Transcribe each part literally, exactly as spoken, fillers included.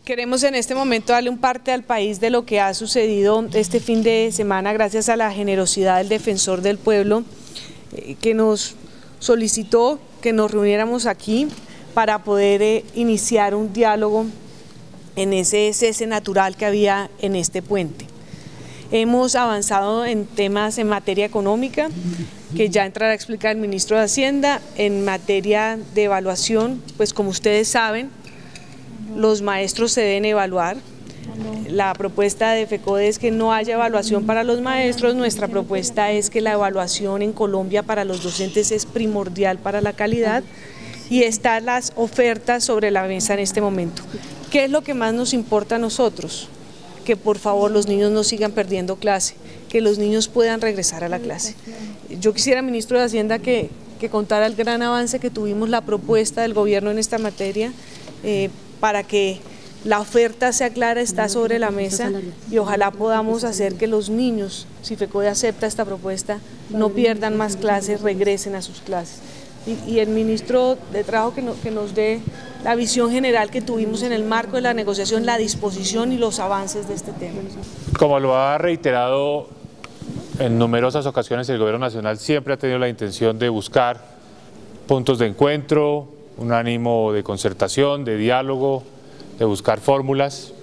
Queremos en este momento darle un parte al país de lo que ha sucedido este fin de semana gracias a la generosidad del defensor del pueblo eh, que nos solicitó que nos reuniéramos aquí para poder eh, iniciar un diálogo en ese cese natural que había en este puente. Hemos avanzado en temas en materia económica, que ya entrará a explicar el ministro de Hacienda. En materia de evaluación, pues como ustedes saben, los maestros se deben evaluar. La propuesta de FECODE es que no haya evaluación para los maestros. Nuestra propuesta es que la evaluación en Colombia para los docentes es primordial para la calidad, y están las ofertas sobre la mesa en este momento. ¿Qué es lo que más nos importa a nosotros? Que por favor los niños no sigan perdiendo clase, que los niños puedan regresar a la clase. Yo quisiera, ministro de Hacienda, que, que contara el gran avance que tuvimos, la propuesta del gobierno en esta materia, eh, para que la oferta sea clara, está sobre la mesa, y ojalá podamos hacer que los niños, si FECODE acepta esta propuesta, no pierdan más clases, regresen a sus clases. Y, y el ministro de Trabajo que, no, que nos dé la visión general que tuvimos en el marco de la negociación, la disposición y los avances de este tema. Como lo ha reiterado en numerosas ocasiones, el Gobierno Nacional siempre ha tenido la intención de buscar puntos de encuentro, un ánimo de concertación, de diálogo, de buscar fórmulas.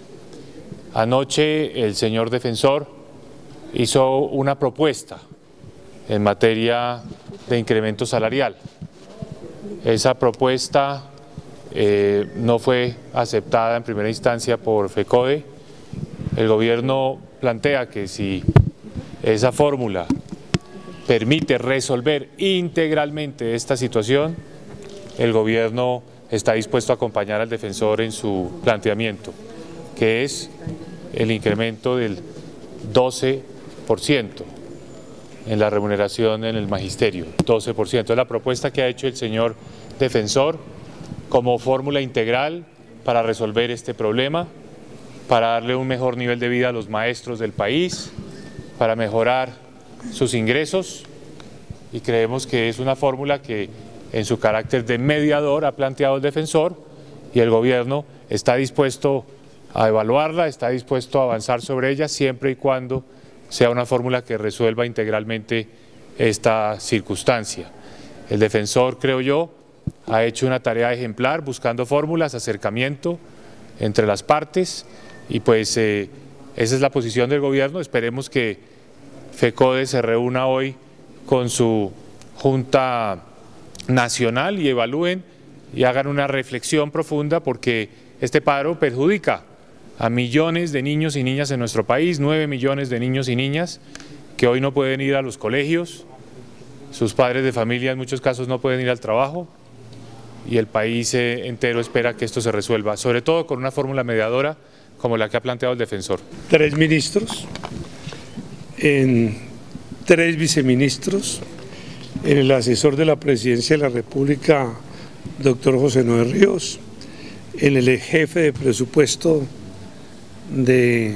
Anoche el señor defensor hizo una propuesta en materia de incremento salarial. Esa propuesta eh, no fue aceptada en primera instancia por FECODE. El gobierno plantea que si esa fórmula permite resolver integralmente esta situación, el gobierno está dispuesto a acompañar al defensor en su planteamiento, que es el incremento del doce por ciento en la remuneración en el magisterio, doce por ciento. Es la propuesta que ha hecho el señor defensor como fórmula integral para resolver este problema, para darle un mejor nivel de vida a los maestros del país, para mejorar sus ingresos, y creemos que es una fórmula que en su carácter de mediador ha planteado el defensor, y el gobierno está dispuesto a evaluarla, está dispuesto a avanzar sobre ella siempre y cuando sea una fórmula que resuelva integralmente esta circunstancia. El defensor, creo yo, ha hecho una tarea ejemplar buscando fórmulas, acercamiento entre las partes, y pues eh, esa es la posición del gobierno. Esperemos que FECODE se reúna hoy con su Junta Nacional y evalúen y hagan una reflexión profunda, porque este paro perjudica a millones de niños y niñas en nuestro país, nueve millones de niños y niñas que hoy no pueden ir a los colegios, sus padres de familia en muchos casos no pueden ir al trabajo, y el país entero espera que esto se resuelva, sobre todo con una fórmula mediadora como la que ha planteado el defensor. Tres ministros, en tres viceministros, en el asesor de la Presidencia de la República, doctor José Noé Ríos, en el jefe de presupuesto de,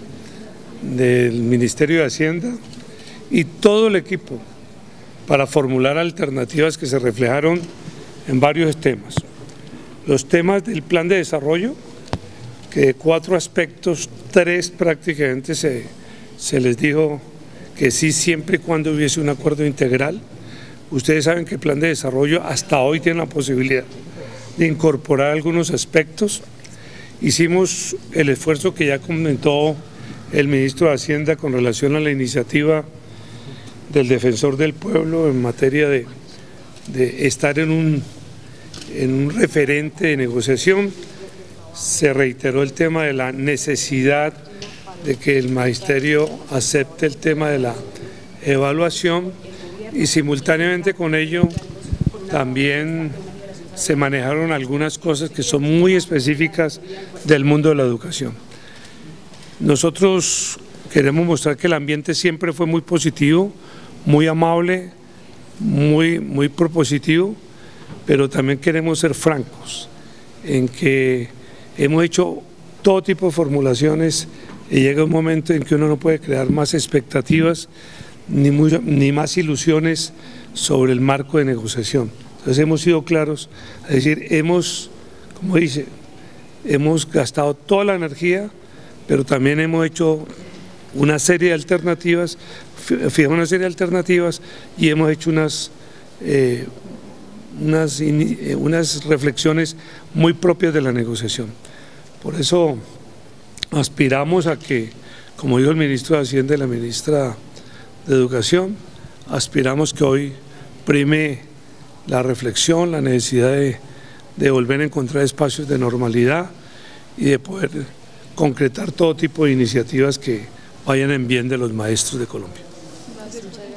del Ministerio de Hacienda, y todo el equipo para formular alternativas que se reflejaron en varios temas. Los temas del plan de desarrollo, que de cuatro aspectos, tres prácticamente se, se les dijo que sí, siempre y cuando hubiese un acuerdo integral. Ustedes saben que el plan de desarrollo hasta hoy tiene la posibilidad de incorporar algunos aspectos. Hicimos el esfuerzo que ya comentó el ministro de Hacienda con relación a la iniciativa del defensor del pueblo en materia de, de estar en un, en un referente de negociación. Se reiteró el tema de la necesidad de que el magisterio acepte el tema de la evaluación, y simultáneamente con ello también se manejaron algunas cosas que son muy específicas del mundo de la educación. Nosotros queremos mostrar que el ambiente siempre fue muy positivo, muy amable, muy, muy propositivo, pero también queremos ser francos en que hemos hecho todo tipo de formulaciones, y llega un momento en que uno no puede crear más expectativas ni, muy, ni más ilusiones sobre el marco de negociación. Entonces hemos sido claros, es decir, hemos, como dice, hemos gastado toda la energía, pero también hemos hecho una serie de alternativas, fijado una serie de alternativas y hemos hecho unas, eh, unas, unas reflexiones muy propias de la negociación. Por eso aspiramos a que, como dijo el ministro de Hacienda y la ministra de Educación, aspiramos que hoy prime la reflexión, la necesidad de, de volver a encontrar espacios de normalidad y de poder concretar todo tipo de iniciativas que vayan en bien de los maestros de Colombia.